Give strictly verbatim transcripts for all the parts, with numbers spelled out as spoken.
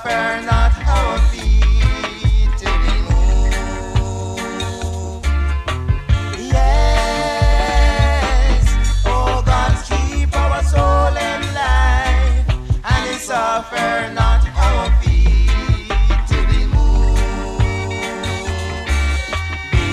suffer not our feet to be moved. Yes, oh God, keep our soul in life, and it suffer not our feet to be moved. Be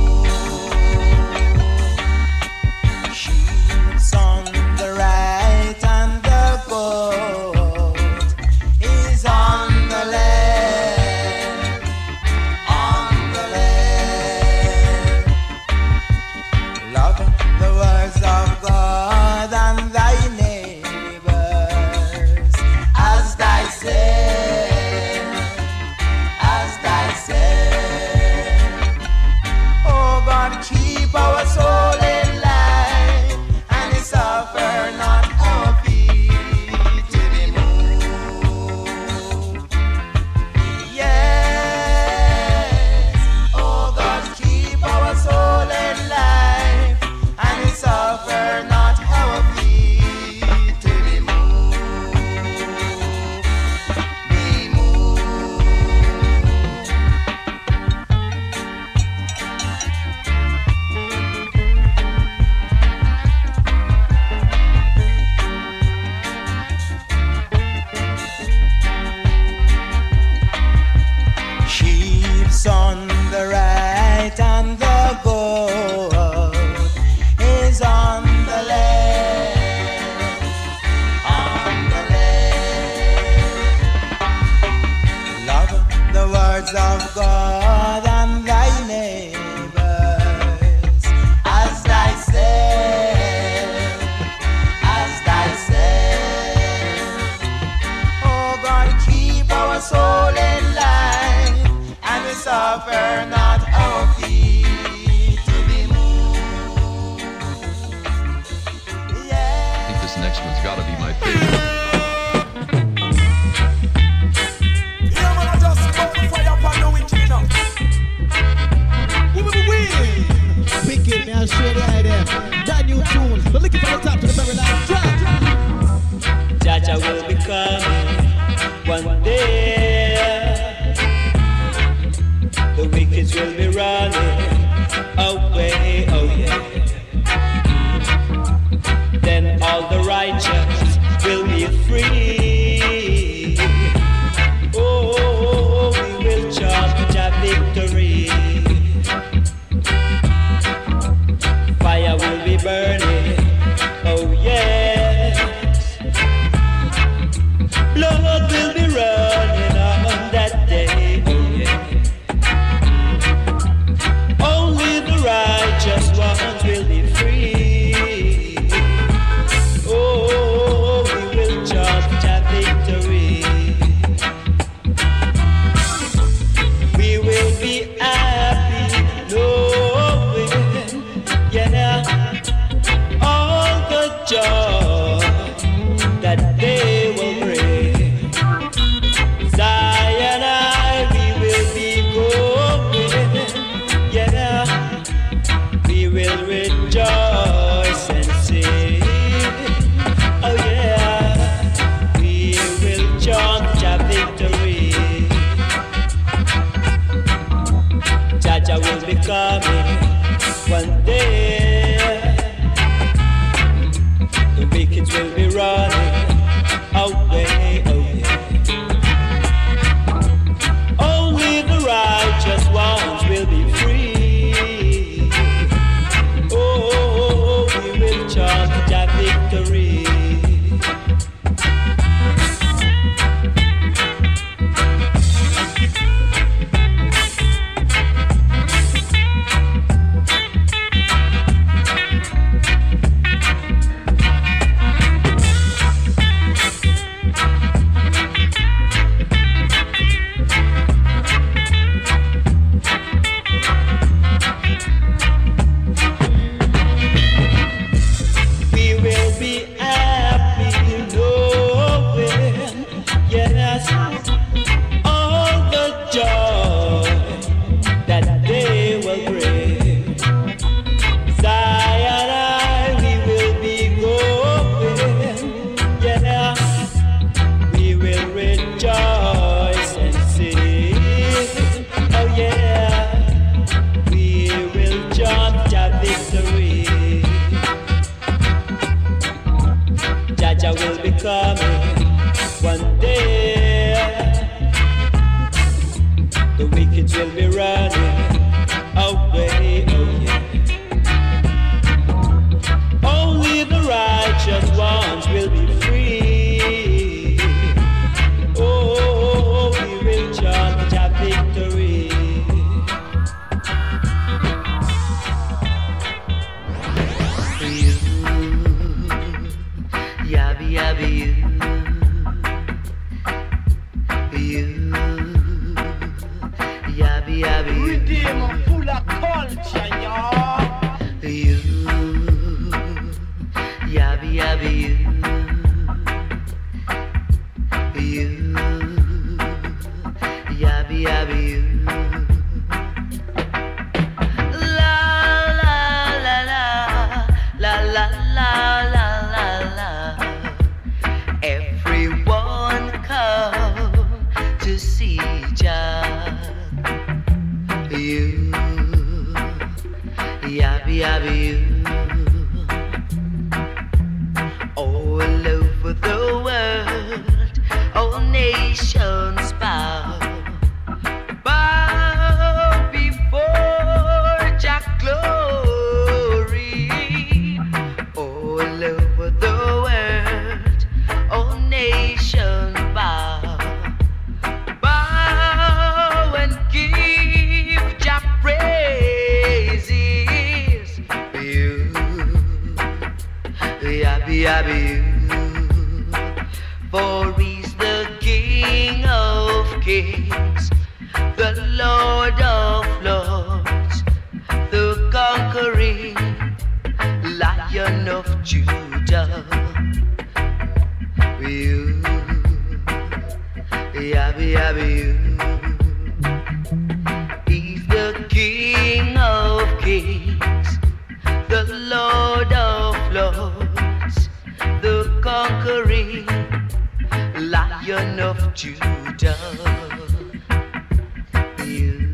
moved. Sheep's on the right and the goat is on the left, on the left. Love the words of God and thy neighbors as thyself, as thyself. Oh God, keep our soul in life, and it suffer not our feet to be moved. Yes, oh God, keep our soul in life, and it suffer not our feet to be moved. Be moved. Sheep's on the right and the goat is on the left, on the left. Love the words of God and thy neighbors as thyself, as thyself. Oh God, keep our soul in life, and we suffer not our feet to be moved. I think this next one's gotta be my favorite. Yeah, man, I just put the fire upon the wicked, you know. Pick it, man, show the idea. Brand new tune. So looking from the top to the very last track. Jaja will be coming one day. The wicked will be running away, oh yeah. Then all the righteous will be free. Oh, we will chant our victory. Fire will be burning, oh yes. Blood will be running on that day, oh yeah. Only the righteous ones will be free. Oh, we will chant our victory. We will be happy knowing, yeah, all the joy that they will bring. Zion, I, we will be going, yeah, we will rejoice and sing. Oh yeah, we will chant our victory. Jaja will be coming one day. The wicked will be running away, oh yeah. Only the righteous ones will be free. Oh, we will chant our victory. Yabby, yabby, you. All over the world, all nations bow, bow before Jah glory. All over the world, all nations bow, bow and give Jah praises. You, yabby, yabby, you. For he's the King of kings, the Lord of lords, the conquering Lion of Judah. You, yabby, yabby, you. He's the King of kings, the Lord of lords, the conquering Lion of Judah. You,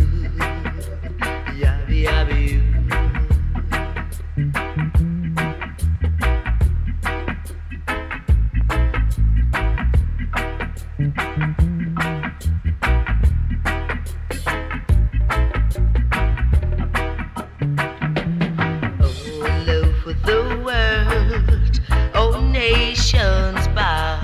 yabby, yabby, you. All over the world, all nations bow,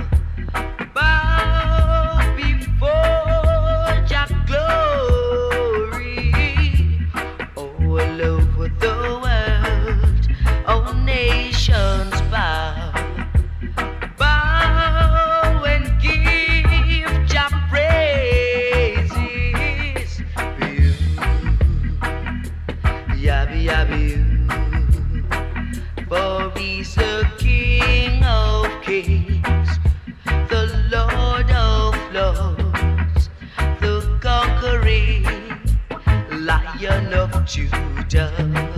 bow before Jah glory. All over the world, all nations bow, bow and give Jah praises. You, yabby, yabby, you. For he's the King of kings, the Lord of lords, the conquering Lion of Judah.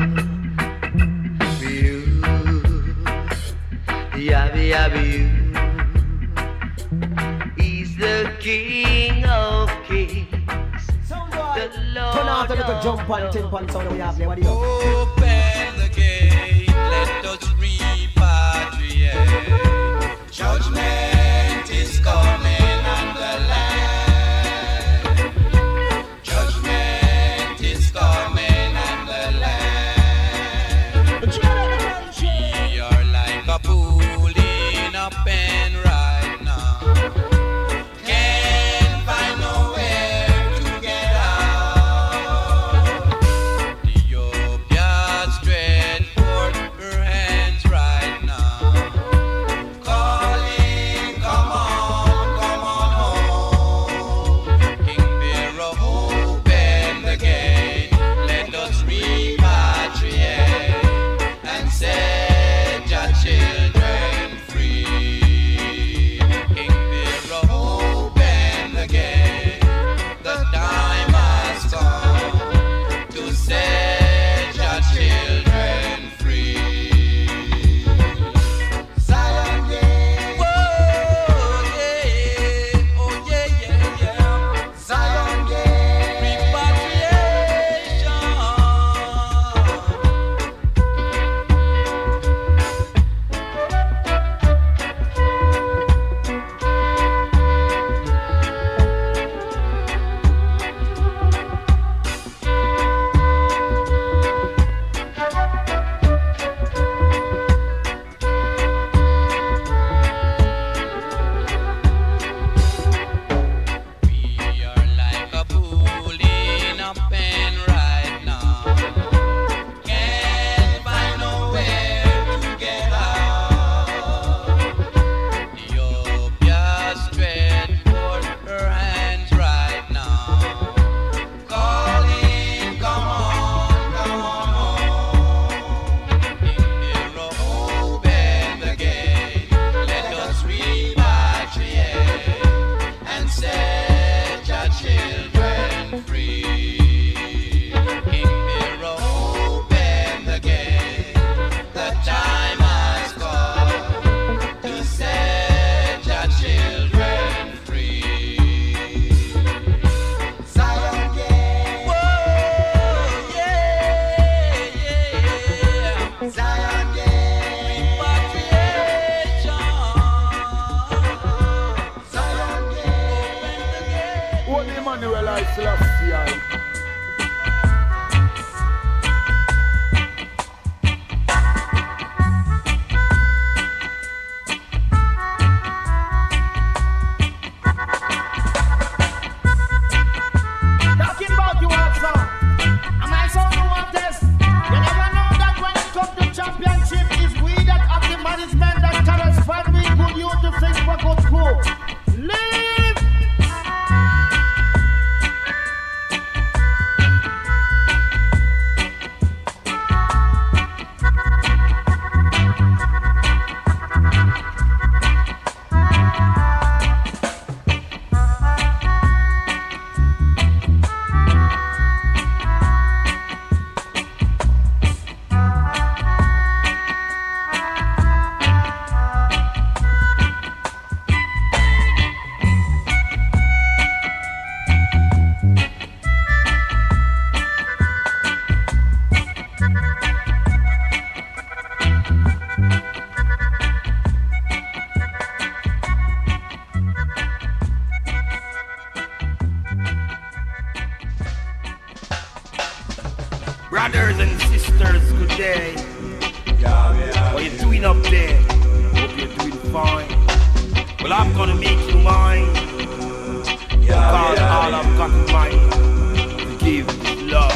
You, yabby, yabby, you. He's the King of kings, the Lord Turn out a little of jump and timp and sound we have there. What do you? Open the gate, let us repatriate. Judgment is coming on the land. Judgment is coming on the land. We are like a pool in a pen right now. Can't find nowhere to get out. Ethiopia's Brothers and sisters, good day. What you doing up there? Hope you're doing fine. Well, I'm gonna make you mine. Because all I've got in mind to give is love.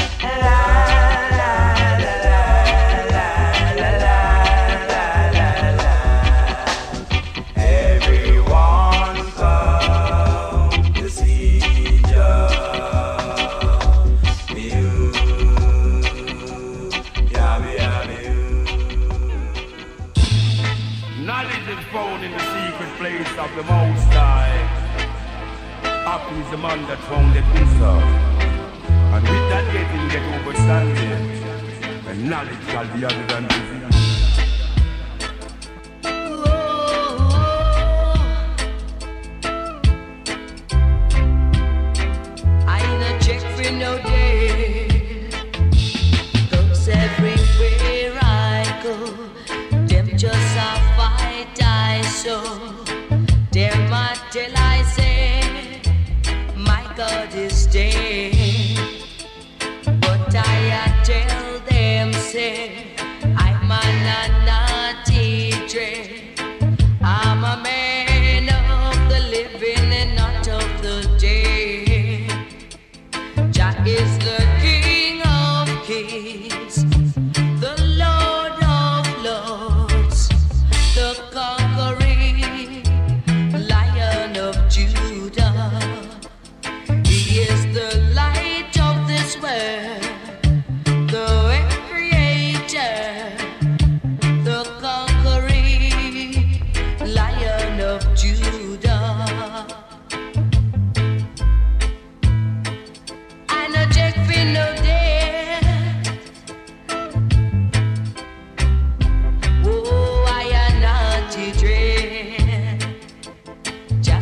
Of the Most High, happy is the man that founded himself, and with that getting get understanding, and knowledge shall be added unto thee. I ain't check for no day, 'cause everywhere I go, them just a fight I saw. Them I till I say, my God is dead. But I tell them, say, I'm a naughty dread. I'm a man of the living and not of the dead. Jah is the King of kings, the Lord of lords, the conqueror, Judah. He is the light of this world, the creator, the conquering Lion of Judah. I know Jack Finn no day. Oh, I am not dread. Jack.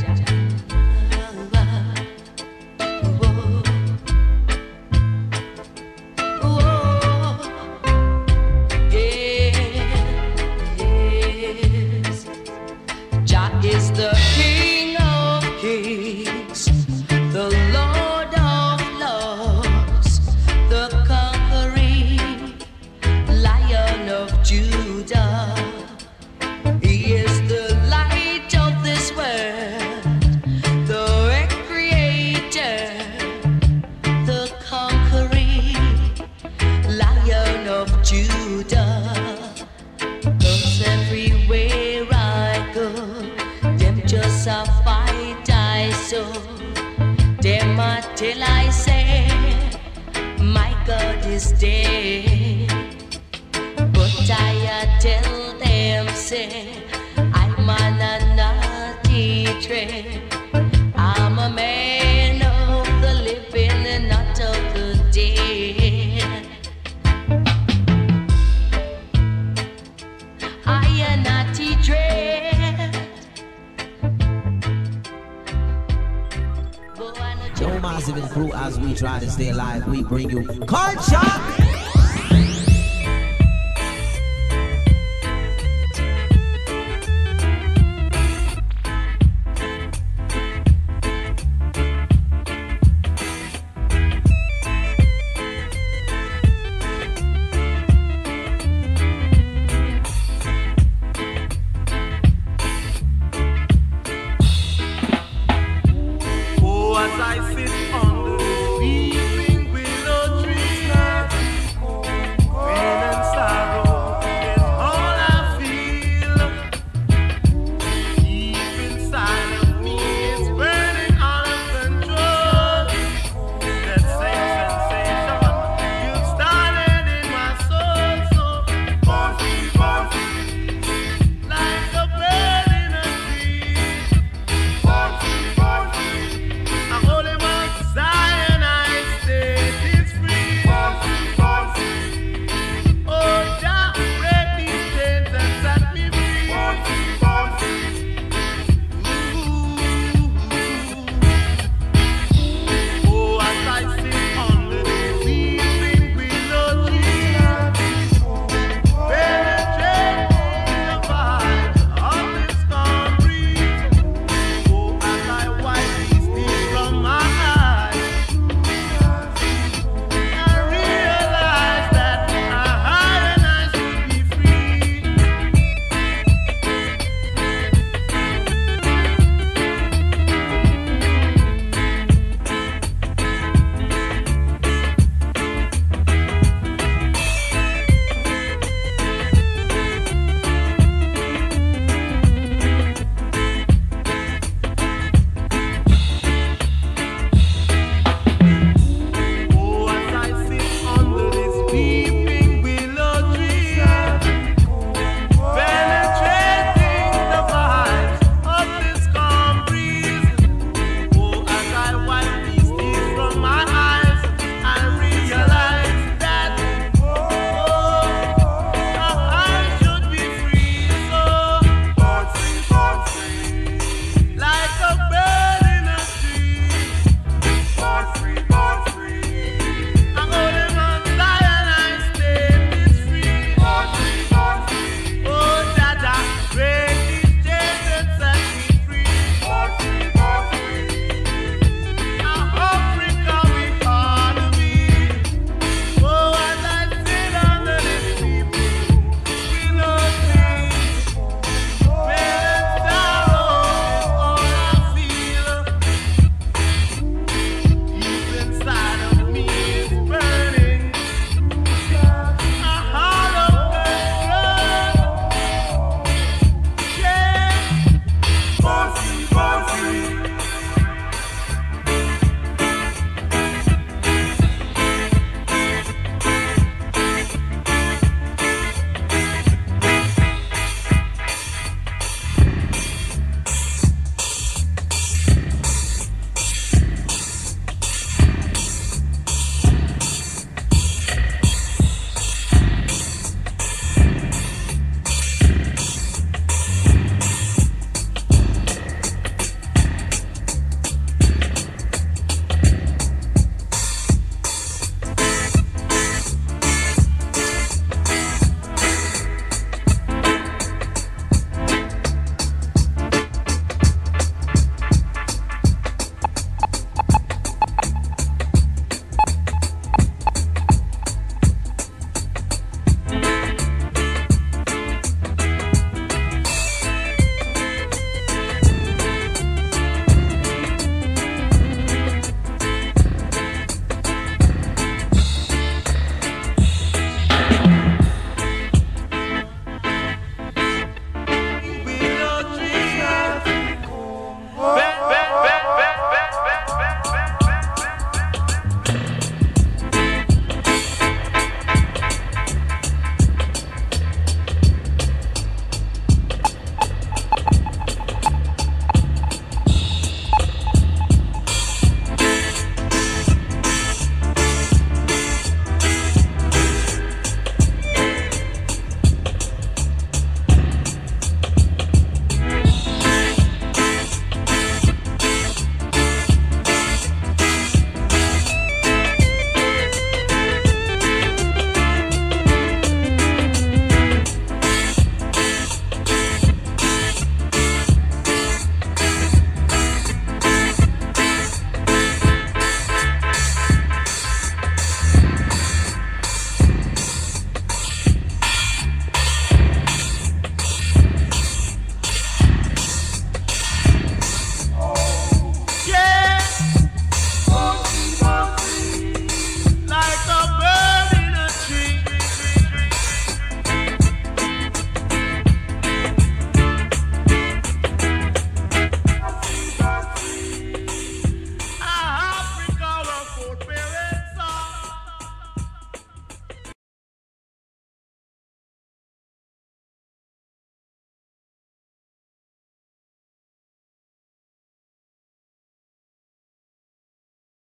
Is the King of kings, the Lord of lords, the conquering Lion of Judah. He is the light of this world, the creator, the conquering Lion of Judah. 'Cause everywhere I go, just a fight I saw. Them till I say, my God is dead. But I tell them, say, I'm a naughty dread. I'm a man of the living and not of the dead. I am naughty dread. Yo, massive and crew, as we try to stay alive, we bring you culture.